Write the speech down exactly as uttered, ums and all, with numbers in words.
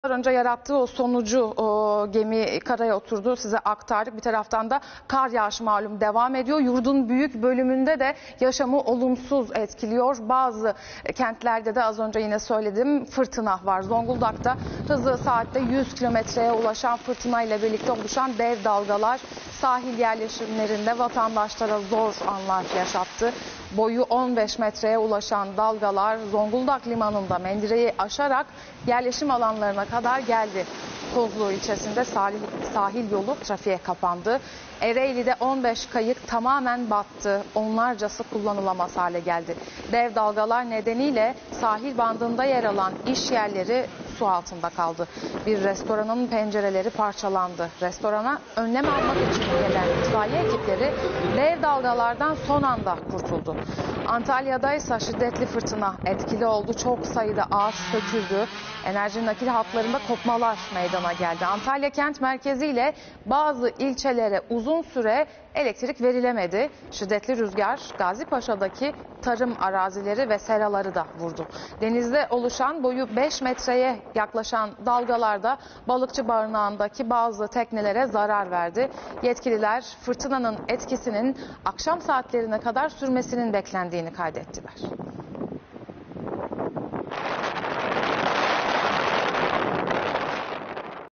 Önce yarattığı o sonucu o gemi karaya oturdu, size aktardık. Bir taraftan da kar yağışı malum devam ediyor. Yurdun büyük bölümünde de yaşamı olumsuz etkiliyor. Bazı kentlerde de az önce yine söyledim fırtına var. Zonguldak'ta hızı saatte yüz kilometreye ulaşan fırtına ile birlikte oluşan dev dalgalar sahil yerleşimlerinde vatandaşlara zor anlar yaşattı. Boyu on beş metreye ulaşan dalgalar Zonguldak limanında Mendire'yi aşarak yerleşim alanlarına kadar geldi. Kozluğu ilçesinde sahil, sahil yolu trafiğe kapandı. Ereğli'de on beş kayık tamamen battı. Onlarcası kullanılamaz hale geldi. Dev dalgalar nedeniyle sahil bandında yer alan iş yerleri su altında kaldı. Bir restoranın pencereleri parçalandı. Restorana önlem almak için gelen itfaiye ekipleri dev dalgalardan son anda kurtuldu. Antalya'da ise şiddetli fırtına etkili oldu. Çok sayıda ağaç söküldü. Enerji nakil hatlarında kopmalar meydana geldi. Antalya kent merkeziyle bazı ilçelere uzun süre elektrik verilemedi. Şiddetli rüzgar Gazipaşa'daki tarım arazileri ve seraları da vurdu. Denizde oluşan boyu beş metreye yaklaşan dalgalarda balıkçı barınağındaki bazı teknelere zarar verdi. Yetkililer fırtınanın etkisinin akşam saatlerine kadar sürmesinin beklendiğini kaydettiler.